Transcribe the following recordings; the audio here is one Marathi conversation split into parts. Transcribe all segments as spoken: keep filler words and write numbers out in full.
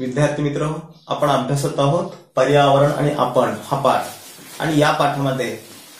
विद्यार्थी मित्र, आपण अभ्यासत आहोत पर्यावरण आणि आपण हा पाठ. आणि या पाठामध्ये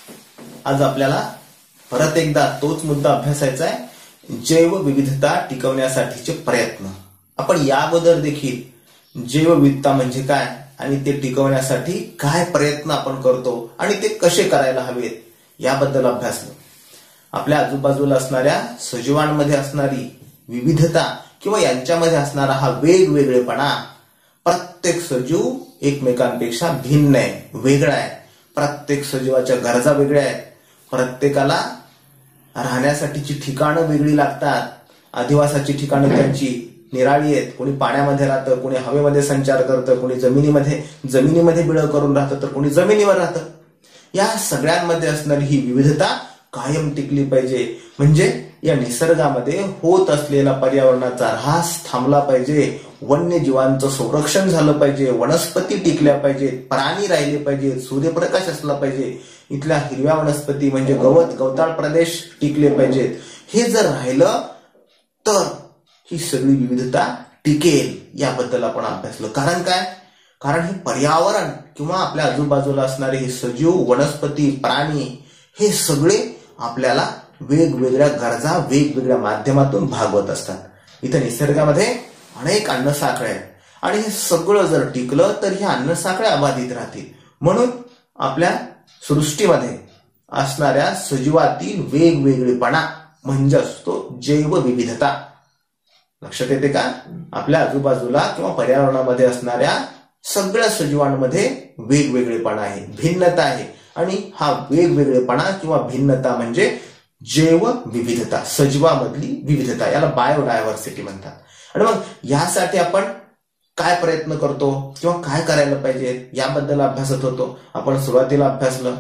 आज आपल्याला परत एकदा तोच मुद्दा अभ्यासायचा आहे, जैवविविधता टिकवण्यासाठीचे प्रयत्न. आपण या अगोदर देखील जैवविविधता म्हणजे काय आणि ते टिकवण्यासाठी काय प्रयत्न आपण करतो आणि ते कसे करायला हवेत याबद्दल अभ्यासलं. आपल्या आजूबाजूला असणाऱ्या सजीवांमध्ये असणारी विविधता किंवा यांच्यामध्ये असणारा हा वेगवेगळेपणा, प्रत्येक सजीव एकमेकांपेक्षा भिन्न आहे, वेगळा आहे. प्रत्येक सजीवाच्या गरजा वेगळ्या आहेत. प्रत्येकाला राहण्यासाठीची ठिकाणं वेगळी लागतात. अधिवासाची ठिकाणं त्यांची निराळी आहेत. कोणी पाण्यामध्ये राहतं, कोणी हवेमध्ये संचार करतं, कोणी जमिनीमध्ये जमिनीमध्ये बिळं करून राहतं, तर कोणी जमिनीवर राहतं. या सगळ्यांमध्ये असणारी ही विविधता कायम टिकली पाहिजे. म्हणजे या निसर्गामध्ये होत असलेला पर्यावरणाचा ऱ्हास थांबला पाहिजे, वन्यजीवांचं संरक्षण झालं पाहिजे, वनस्पती टिकल्या पाहिजेत, प्राणी राहिले पाहिजेत, सूर्यप्रकाश असला पाहिजे, इथल्या हिरव्या वनस्पती म्हणजे गवत गवताळ प्रदेश टिकले पाहिजेत. हे जर राहिलं तर ही सगळी विविधता टिकेल. याबद्दल आपण अभ्यासलं. कारण काय? कारण हे पर्यावरण किंवा आपल्या आजूबाजूला असणारे हे सजीव, वनस्पती, प्राणी हे सगळे आपल्याला वेगवेगळ्या गरजा वेगवेगळ्या माध्यमातून भागवत असतात. इथं निसर्गामध्ये अनेक अन्नसाखळ्या आहेत आणि हे सगळं जर टिकलं तर ह्या अन्नसाखळ्या अबाधित राहतील. म्हणून आपल्या सृष्टीमध्ये असणाऱ्या सजीवातील वेगवेगळेपणा म्हणजे असतो जैवविविधता. लक्षात येते का? आपल्या आजूबाजूला किंवा पर्यावरणामध्ये असणाऱ्या सगळ्या सजीवांमध्ये वेगवेगळेपणा आहे, भिन्नता आहे. आणि हा वेगवेगळेपणा किंवा भिन्नता म्हणजे जैवविविधता, सजीवामधली विविधता. याला बायोडायव्हर्सिटी म्हणतात. आणि मग यासाठी आपण काय प्रयत्न करतो किंवा काय करायला पाहिजे याबद्दल अभ्यासत होतो. आपण सुरुवातीला अभ्यासलं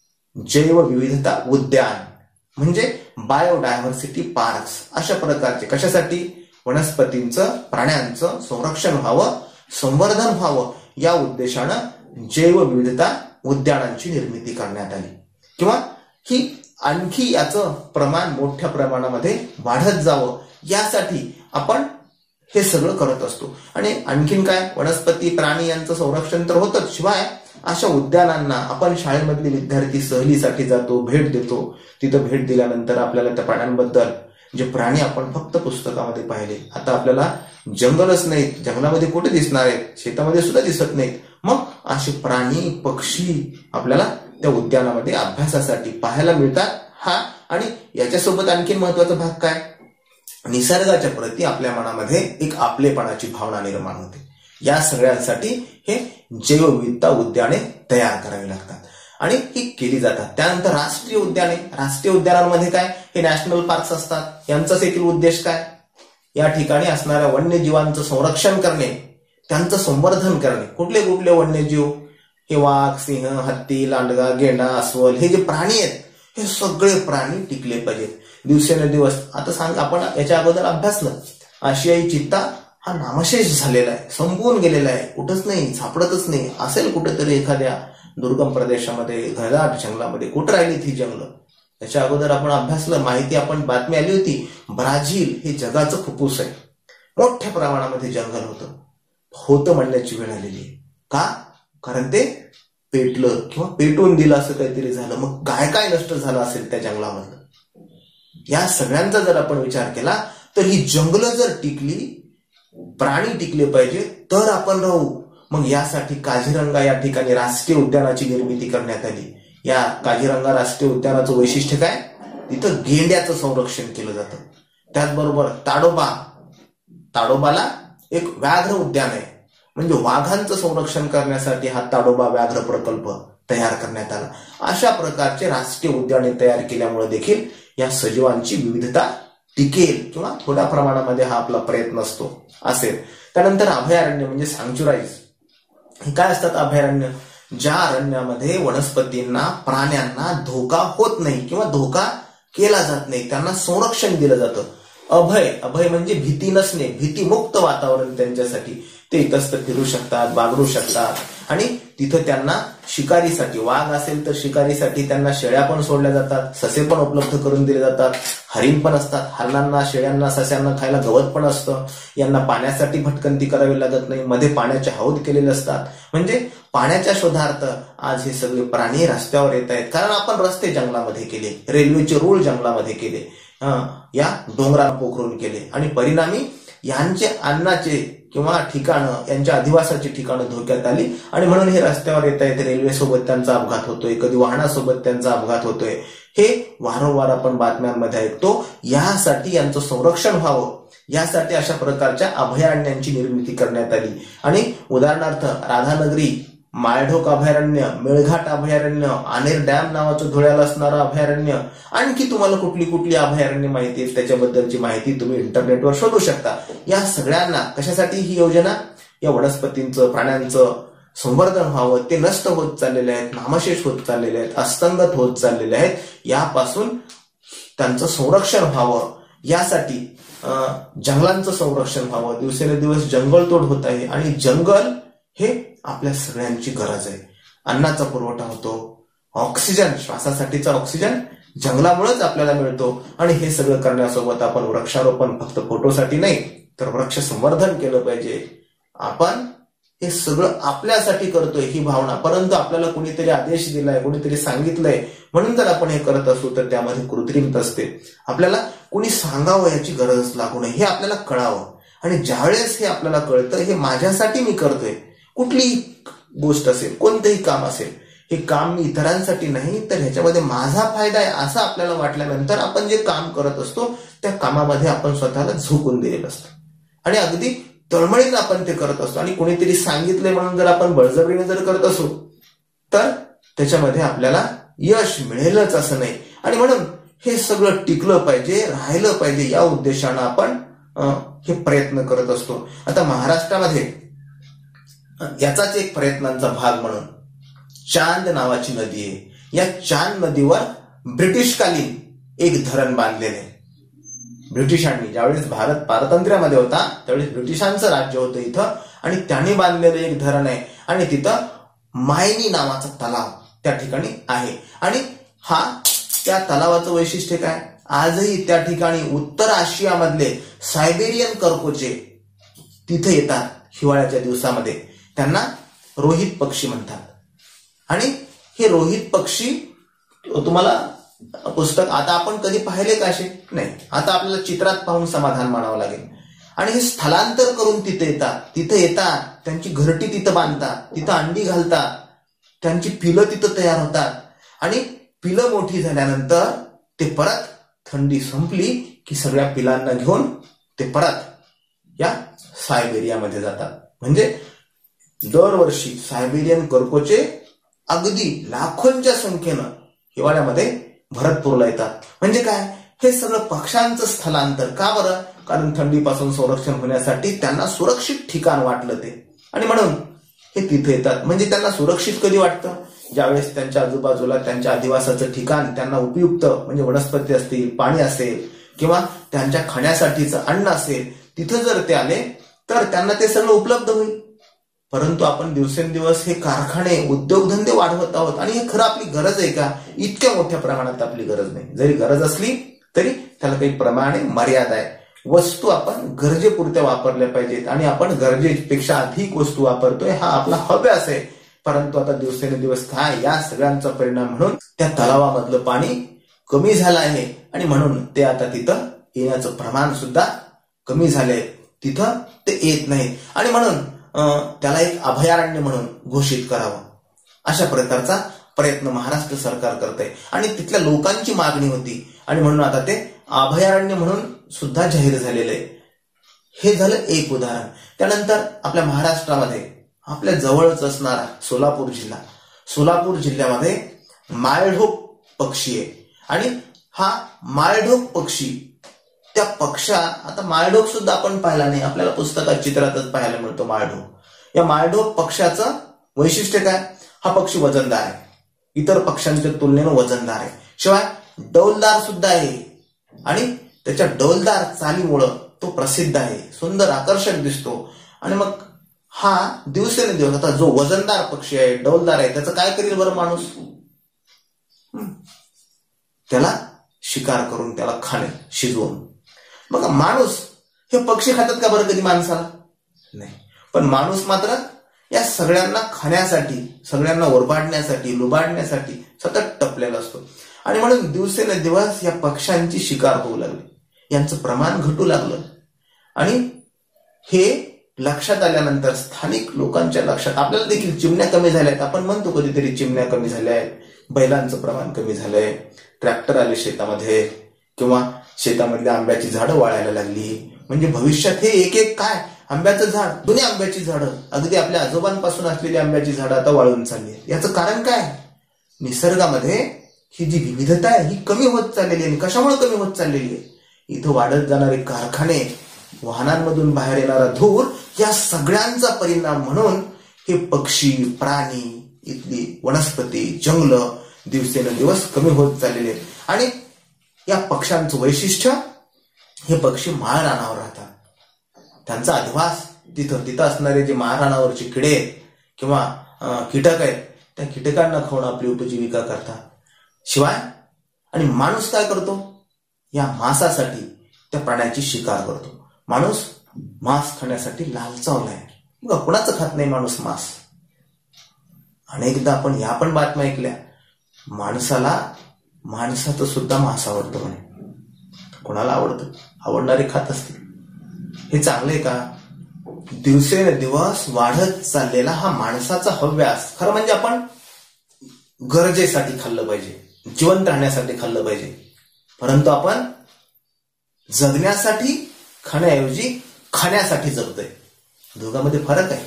जैवविविधता उद्यान म्हणजे बायोडायव्हर्सिटी पार्क्स. अशा प्रकारचे कशासाठी? वनस्पतींचं, प्राण्यांचं संरक्षण व्हावं, संवर्धन व्हावं, या उद्देशानं जैवविविधता उद्यानांची निर्मिती करण्यात आली. किंवा ही आणखी याचं प्रमाण मोठ्या प्रमाणामध्ये वाढत जावं यासाठी आपण हे सगळं करत असतो. आणि आणखीन काय? वनस्पती, प्राणी यांचं संरक्षण तर होतच, शिवाय अशा उद्यानांना आपण शाळेमधले विद्यार्थी सहलीसाठी जातो, भेट देतो. तिथं भेट दिल्यानंतर आपल्याला त्या प्राण्यांबद्दल, जे प्राणी आपण फक्त पुस्तकामध्ये पाहिले, आता आपल्याला जंगलच नाहीत, जंगलामध्ये कुठे दिसणार आहेत, शेतामध्ये सुद्धा दिसत नाहीत. मग असे प्राणी, पक्षी आपल्याला त्या उद्यानामध्ये अभ्यासासाठी पाहायला मिळतात. हा आणि याच्यासोबत आणखी महत्वाचा भाग काय? निसर्गाच्या प्रती आपल्या मनामध्ये एक आपलेपणाची भावना निर्माण होते. या सगळ्यांसाठी हे जैवविविधता उद्याने तयार करावी लागतात आणि ही केली जातात. त्यानंतर राष्ट्रीय उद्याने. राष्ट्रीय उद्यानांमध्ये काय? हे नॅशनल पार्क्स असतात. यांचाच देखील उद्देश काय? या ठिकाणी असणाऱ्या वन्यजीवांचं संरक्षण करणे, त्यांचं संवर्धन करणे. कुठले कुठले वन्यजीव? हे वाघ, सिंह, हत्ती, लांडगा, गेंडा, अस्वल हे जे प्राणी आहेत हे सगळे प्राणी टिकले पाहिजेत. दिवसेंदिवस आता सांग, आपण याच्या अगोदर अभ्यासलं, आशियाई चित्ता हा नामशेष झालेला आहे, संपवून गेलेला आहे, कुठंच नाही, सापडतच नाही. असेल कुठेतरी एखाद्या दुर्गम प्रदेशामध्ये, घनदाट जंगलामध्ये. कुठं राहिली ती जंगलं? याच्या अगोदर आपण अभ्यासलं, माहिती आपण बातमी आली होती, ब्राझील हे जगाचं फुफ्फुस आहे. मोठ्या प्रमाणामध्ये जंगल होतं होतं म्हणण्याची वेळ आलेली आहे. का? कारण ते पेटलं किंवा पेटून दिलं, असं काहीतरी झालं. मग काय काय नष्ट झालं असेल त्या जंगलामधलं? या सगळ्यांचा जर आपण विचार केला तर ही जंगलं जर टिकली, प्राणी टिकले पाहिजे तर आपण राहू. मग यासाठी काझीरंगा या ठिकाणी राष्ट्रीय उद्यानाची निर्मिती करण्यात आली. या काझीरंगा राष्ट्रीय उद्यानाचं वैशिष्ट्य काय? तिथं गेंड्याचं संरक्षण केलं जातं. त्याचबरोबर ताडोबा, ताडोबाला एक व्याघ्र उद्यान आहे. म्हणजे वाघांचं संरक्षण करण्यासाठी हा ताडोबा व्याघ्र प्रकल्प तयार करण्यात आला. अशा प्रकारचे राष्ट्रीय उद्याने तयार केल्यामुळे देखील या सजीवांची विविधता टिकेल किंवा थोड्या प्रमाणामध्ये हा आपला प्रयत्न असतो असेल. त्यानंतर अभयारण्य म्हणजे सँक्च्युराइज. हे काय असतात अभयारण्य? ज्या अरण्यामध्ये वनस्पतींना, प्राण्यांना धोका होत नाही किंवा धोका केला जात नाही, त्यांना संरक्षण दिलं जातं. अभय, अभय म्हणजे भीती नसणे, भीतीमुक्त वातावरण त्यांच्यासाठी. ते इतस्त फिरू शकतात, बागडू शकतात आणि तिथं त्यांना शिकारीसाठी, वाघ असेल तर शिकारीसाठी त्यांना शेळ्या पण सोडल्या जातात, ससे पण उपलब्ध करून दिले जातात, हरिण पण असतात. हरणांना, शेळ्यांना, सस्यांना खायला गवत पण असतं. यांना पाण्यासाठी भटकंती करावी लागत नाही. मध्ये पाण्याचे हौद केलेले असतात. म्हणजे पाण्याच्या शोधार्थ आज हे सगळे प्राणी रस्त्यावर येत आहेत. कारण आपण रस्ते जंगलामध्ये केले, रेल्वेचे रूळ जंगलामध्ये केले, या डोंगराला पोखरून केले आणि परिणामी यांचे अन्नाचे किंवा ठिकाणं, यांच्या अधिवासाची ठिकाणं धोक्यात आली आणि म्हणून हे रस्त्यावर येत आहेत. रेल्वेसोबत त्यांचा अपघात होतोय, कधी वाहनासोबत त्यांचा अपघात होतोय. हे वारंवार आपण बातम्यांमध्ये ऐकतो. यासाठी यांचं संरक्षण व्हावं, यासाठी अशा प्रकारच्या अभयारण्यांची निर्मिती करण्यात आली. आणि उदाहरणार्थ राधानगरी, माळढोक अभयारण्य, मेळघाट अभयारण्य, आनेर डॅम नावाचं धुळ्याला असणारं अभयारण्य, आणखी तुम्हाला कुठली कुठली अभयारण्य माहिती आहेत त्याच्याबद्दलची माहिती तुम्ही इंटरनेटवर शोधू शकता. या सगळ्यांना कशासाठी ही योजना? या वनस्पतींचं, प्राण्यांचं संवर्धन व्हावं. ते नष्ट होत चाललेले आहेत, नामशेष होत चाललेले आहेत, अस्तंगत होत चाललेले आहेत. यापासून त्यांचं संरक्षण व्हावं, यासाठी जंगलांचं संरक्षण व्हावं. दिवसेंदिवस जंगलतोड होत आहे आणि जंगल हे आपल्या सगळ्यांची गरज आहे. अन्नाचा पुरवठा होतो, ऑक्सिजन, श्वासासाठीचा ऑक्सिजन जंगलामुळेच आपल्याला मिळतो. आणि हे सगळं करण्यासोबत आपण वृक्षारोपण फक्त फोटोसाठी नाही तर वृक्ष संवर्धन केलं पाहिजे. आपण हे सगळं आपल्यासाठी करतोय ही भावना, परंतु आपल्याला कोणीतरी आदेश दिलाय, कोणीतरी सांगितलंय म्हणून जर आपण हे करत असू तर त्यामध्ये कृत्रिमता असते. आपल्याला कोणी सांगावं याची गरज लागू नये, हे आपल्याला कळावं. आणि ज्यावेळेस हे आपल्याला कळतं हे माझ्यासाठी मी करतोय, कुठलीही गोष्ट असेल, कोणतंही काम असेल, हे काम मी इतरांसाठी नाही तर ह्याच्यामध्ये माझा फायदा आहे असं आपल्याला वाटल्यानंतर आपण जे काम करत असतो त्या कामामध्ये आपण स्वतःला झोकून दिलेलं असतं आणि अगदी तळमळीनं आपण ते करत असतो. आणि कोणीतरी सांगितलंय म्हणून जर आपण बळजबरीने जर करत असू तर त्याच्यामध्ये आपल्याला यश मिळेलच असं नाही. आणि म्हणून हे सगळं टिकलं पाहिजे, राहिलं पाहिजे, या उद्देशानं आपण हे प्रयत्न करत असतो. आता महाराष्ट्रामध्ये याचाच एक प्रयत्नांचा भाग म्हणून चांद नावाची नदी आहे. या चांद नदीवर ब्रिटिशकालीन एक धरण बांधलेले आहे. ब्रिटिशांनी ज्यावेळेस भारत पारतंत्र्यामध्ये होता त्यावेळेस ब्रिटिशांचं राज्य होतं इथं आणि त्यांनी बांधलेलं एक धरण आहे. आणि तिथं मायनी नावाचा तलाव त्या ठिकाणी आहे. आणि हा त्या तलावाचं वैशिष्ट्य काय? आजही त्या ठिकाणी उत्तर आशियामधले सायबेरियन करकोचे तिथे येतात हिवाळ्याच्या दिवसामध्ये. त्यांना रोहित पक्षी म्हणतात. आणि हे रोहित पक्षी तुम्हाला पुस्तक, आता आपण कधी पाहिले का असे? नाही. आता आपल्याला चित्रात पाहून समाधान मानावं लागेल. आणि हे स्थलांतर करून तिथे येतात, तिथे येतात, त्यांची घरटी तिथं बांधतात, तिथं अंडी घालतात, त्यांची पिलं तिथं तयार होतात. आणि पिलं मोठी झाल्यानंतर ते परत थंडी संपली की सगळ्या पिलांना घेऊन ते परत या सायबेरियामध्ये जातात. म्हणजे दरवर्षी सायबेरियन करकोचे अगदी लाखोंच्या संख्येनं हिवाळ्यामध्ये भरतपूरला येतात. म्हणजे काय? हे सगळं पक्ष्यांचं स्थलांतर. का बरं? कारण थंडीपासून संरक्षण होण्यासाठी त्यांना सुरक्षित ठिकाण वाटलं ते आणि म्हणून हे तिथे येतात. म्हणजे त्यांना सुरक्षित कधी वाटतं? ज्यावेळेस त्यांच्या आजूबाजूला त्यांच्या अधिवासाचं ठिकाण त्यांना उपयुक्त म्हणजे वनस्पती असतील, पाणी असेल किंवा त्यांच्या खाण्यासाठीचं अन्न असेल, तिथं जर ते आले तर त्यांना ते सगळं उपलब्ध होईल. परंतु आपण दिवसेंदिवस हे कारखाने, उद्योगधंदे वाढवत आहोत. आणि हे खरं आपली गरज आहे का? इतक्या मोठ्या प्रमाणात आपली गरज नाही. जरी गरज असली तरी त्याला काही प्रमाण आहे, मर्यादा आहे. वस्तू आपण गरजेपुरत्या वापरल्या पाहिजेत आणि आपण गरजेपेक्षा अधिक वस्तू वापरतोय हा आपला हव्यास आहे. परंतु आता दिवसेंदिवस काय, या सगळ्यांचा परिणाम म्हणून त्या तलावामधलं पाणी कमी झालं आहे आणि म्हणून ते आता तिथं येण्याचं प्रमाण सुद्धा कमी झालंय. तिथं ते येत नाही आणि म्हणून त्याला एक अभयारण्य म्हणून घोषित करावं अशा प्रकारचा प्रयत्न महाराष्ट्र सरकार करतंय. आणि तिथल्या लोकांची मागणी होती आणि म्हणून आता ते अभयारण्य म्हणून सुद्धा जाहीर झालेलं आहे. हे झालं एक उदाहरण. त्यानंतर आपल्या महाराष्ट्रामध्ये आपल्या जवळच असणारा सोलापूर जिल्हा, सोलापूर जिल्ह्यामध्ये माळढोक पक्षी आहे. आणि हा माळढोक पक्षी, त्या पक्षा, आता माळढोक सुद्धा आपण पाहिला नाही, आपल्याला पुस्तकात चित्रातच पाहायला मिळतो माळढोक. या माळढोक पक्षाचं वैशिष्ट्य काय? हा पक्षी वजनदार आहे, इतर पक्ष्यांच्या तुलनेनं वजनदार आहे, शिवाय डौलदार सुद्धा आहे. आणि त्याच्या डौलदार चालीमुळं तो प्रसिद्ध आहे, सुंदर आकर्षक दिसतो. आणि मग हा दिवसेंदिवस आता जो वजनदार पक्षी आहे, डौलदार आहे, त्याचं काय करेल बरं माणूस? त्याला शिकार करून त्याला खाणे शिजवून. बघा, माणूस हे पक्षी खातात का बरं कधी माणसाला? नाही. पण माणूस मात्र या सगळ्यांना खाण्यासाठी, सगळ्यांना ओरबाडण्यासाठी, लुबाडण्यासाठी सतत टपलेला असतो. आणि म्हणून दिवसेंदिवस या पक्ष्यांची शिकार होऊ लागली, यांचं प्रमाण घटू लागलं. आणि हे लक्षात आल्यानंतर स्थानिक लोकांच्या लक्षात, आपल्याला देखील चिमण्या कमी झाल्या आहेत, आपण म्हणतो कधीतरी चिमण्या कमी झाल्या आहेत, बैलांचं प्रमाण कमी झालंय, ट्रॅक्टर आले शेतामध्ये, किंवा शेतामधल्या आंब्याची झाडं वाळायला लागली. म्हणजे भविष्यात हे एक एक काय आंब्याचं झाड, जुन्या आंब्याची झाडं, अगदी आपल्या आजोबांपासून असलेली आंब्याची झाडं आता वाळून चालली आहे. याचं कारण काय? निसर्गामध्ये ही जी विविधता आहे ही कमी होत चाललेली आहे. कशामुळे कमी होत चाललेली आहे? इथं वाढत जाणारे कारखाने, वाहनांमधून बाहेर येणारा धूर, या सगळ्यांचा परिणाम म्हणून हे पक्षी, प्राणी, इथली वनस्पती, जंगलं दिवसेंदिवस कमी होत चाललेले आहेत. आणि या पक्ष्यांचं वैशिष्ट्य, हे पक्षी माळरानावर राहतात. त्यांचा अधिवास तिथं तिथं असणारे जे माळरानावरचे किडे किंवा कीटक आहेत, त्या कीटकांना खाऊन आपली उपजीविका करतात. शिवाय आणि माणूस काय करतो? या मांसासाठी त्या प्राण्याची शिकार करतो. माणूस मांस खाण्यासाठी लालचावलाय. बघा, कुणाचं खात नाही माणूस मांस? अनेकदा आपण या पण बातम्या ऐकल्या, माणसाला माणसाचं सुद्धा मांस आवडतं म्हणे. कोणाला आवडतं? आवडणारे खात असतील. हे चांगले का? दिवसेंदिवस वाढत चाललेला हा माणसाचा हव्यास, खरं म्हणजे आपण गरजेसाठी खाल्लं पाहिजे, जिवंत राहण्यासाठी खाल्लं पाहिजे. परंतु आपण जगण्यासाठी खाण्याऐवजी खाण्यासाठी जगतोय. दोघांमध्ये फरक आहे.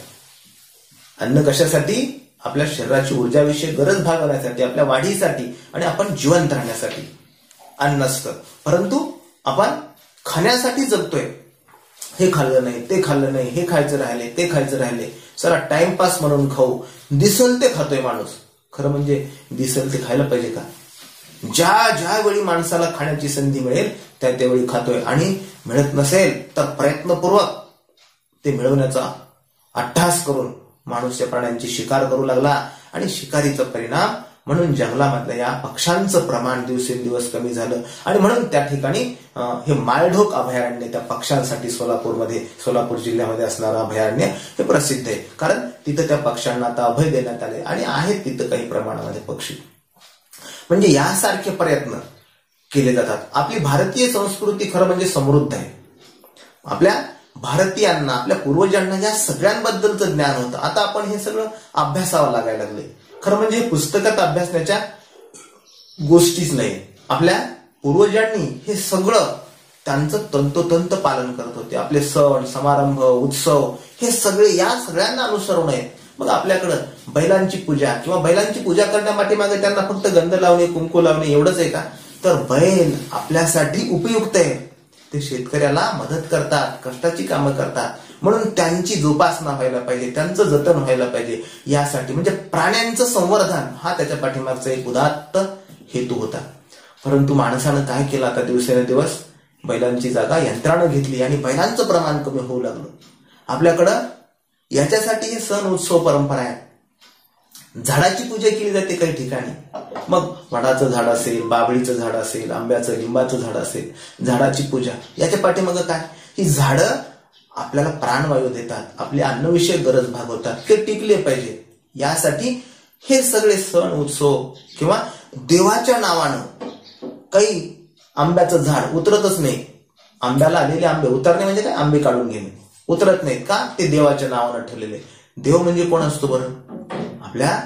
अन्न कशासाठी? आपल्या शरीराची ऊर्जाविषयी गरज भागवण्यासाठी, आपल्या वाढीसाठी, आणि आपण जिवंत राहण्यासाठी अन्न असतं. परंतु आपण खाण्यासाठी जगतोय. हे खाल्लं नाही, ते खाल्लं नाही, हे खायचं राहिले, ते खायचं राहिले, चला टाइमपास म्हणून खाऊ. दिसल ते खातोय माणूस. खरं म्हणजे दिसल ते खायला पाहिजे का? ज्या ज्या वेळी माणसाला खाण्याची संधी मिळेल त्या त्यावेळी खातोय. आणि मिळत नसेल तर प्रयत्नपूर्वक ते मिळवण्याचा अट्टहास करून माणूस या प्राण्यांची शिकार करू लागला. आणि शिकारीचा परिणाम म्हणून जंगलामधल्या या पक्ष्यांचं प्रमाण दिवसेंदिवस कमी झालं. आणि म्हणून त्या ठिकाणी हे माळढोक अभयारण्य, त्या पक्ष्यांसाठी सोलापूरमध्ये, सोलापूर जिल्ह्यामध्ये असणारं अभयारण्य हे प्रसिद्ध आहे. कारण तिथं त्या पक्ष्यांना आता अभय देण्यात आले आणि आहेत तिथं काही प्रमाणामध्ये पक्षी. म्हणजे यासारखे प्रयत्न केले जातात. आपली भारतीय संस्कृती खरं म्हणजे समृद्ध आहे. आपल्या भारतीयांना, आपल्या पूर्वजांना या सगळ्यांबद्दलचं ज्ञान होतं. आता आपण हे सगळं अभ्यासावं लागायला लागले. खरं म्हणजे पुस्तकात अभ्यासण्याच्या गोष्टीच नाही. आपल्या पूर्वजांनी हे सगळं त्यांचं तंतोतंत पालन करत होते. आपले सण, समारंभ, उत्सव हे सगळे या सगळ्यांना अनुसरून आहेत. मग आपल्याकडं बैलांची पूजा किंवा बैलांची पूजा करण्यापाठीमागे त्यांना फक्त गंध लावणे, कुंकू लावणे एवढंच आहे का? तर बैल आपल्यासाठी उपयुक्त आहे. ते शेतकऱ्याला मदत करतात, कष्टाची कामं करतात. म्हणून त्यांची जोपासना व्हायला पाहिजे, त्यांचं जतन व्हायला पाहिजे. यासाठी म्हणजे प्राण्यांचं संवर्धन हा त्याच्या पाठीमागचा एक उदात्त हेतू होता. परंतु माणसानं काय केलं? आता दिवसेंदिवस बैलांची जागा यंत्रानं घेतली आणि बैलांचं प्रमाण कमी होऊ लागलं. आपल्याकडं याच्यासाठी हे सण, उत्सव, परंपरा आहे. झाडाची पूजा केली जाते काही ठिकाणी. मग वडाचं झाड असेल, बाभळीचं झाड असेल, आंब्याचं, लिंबाचं झाड असेल, झाडाची पूजा. याच्या पाठीमागं काय? ही झाडं आपल्याला प्राणवायू देतात, आपली अन्नविषयक गरज भागवतात, ते टिकले पाहिजे. यासाठी हे सगळे सण, उत्सव किंवा देवाच्या नावानं काही आंब्याचं झाड उतरतच नाही. आंब्याला आलेले आंबे उतरणे म्हणजे काय? आंबे काढून घेणे. उतरत नाहीत का? ते देवाच्या नावानं ठेवलेले. देव म्हणजे कोण असतो बरं? आपल्या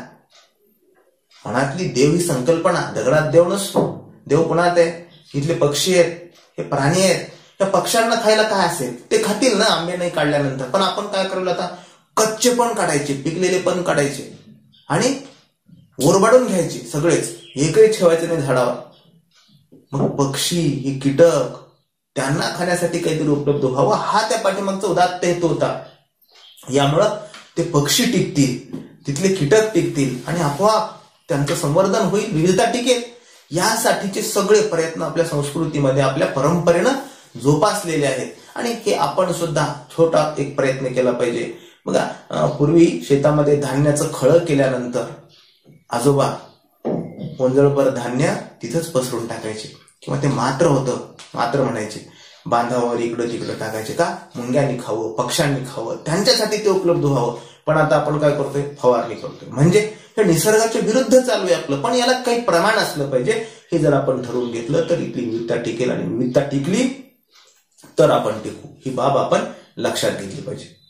मनातली देव ही संकल्पना. दगडात देव नसतो. देव कोणात आहे? इथले पक्षी आहेत, हे प्राणी आहेत. त्या पक्ष्यांना खायला काय असेल ते खातील ना आंबे नाही काढल्यानंतर. पण आपण काय करू आता? कच्चे पण काढायचे, पिकलेले पण काढायचे आणि ओरबाडून घ्यायचे सगळेच, एकही ठेवायचे नाही झाडावर. मग पक्षी, हे कीटक, त्यांना खाण्यासाठी काहीतरी उपलब्ध व्हावं हा त्या पाठीमागचा उदात्त हेतू होता. यामुळं ते पक्षी टिकतील, तिथले कीटक टिकतील आणि आपोआप त्यांचं संवर्धन होईल, विविधता टिकेल. यासाठीचे सगळे प्रयत्न आपल्या संस्कृतीमध्ये आपल्या परंपरेनं जोपासलेले आहेत आणि हे आपण सुद्धा छोटा एक प्रयत्न केला पाहिजे. बघा, पूर्वी शेतामध्ये धान्याचं खळं केल्यानंतर आजोबा ओंजळभर धान्य तिथंच पसरून टाकायचे किंवा ते मात्र होतं, मात्र म्हणायचे, बांधावर इकडं तिकडं टाकायचे. का? मुंग्यांनी खावं, पक्ष्यांनी खावं, त्यांच्यासाठी ते उपलब्ध व्हावं. पण आता आपण काय करतोय? फवारणी करतोय. म्हणजे हे निसर्गाच्या विरुद्ध चालू आहे आपलं. पण याला काही प्रमाण असलं पाहिजे. हे जर आपण ठरवून घेतलं तर इथली विविधता टिकेल आणि विविधता टिकली तर आपण टिकू. ही बाब आपण लक्षात घेतली पाहिजे.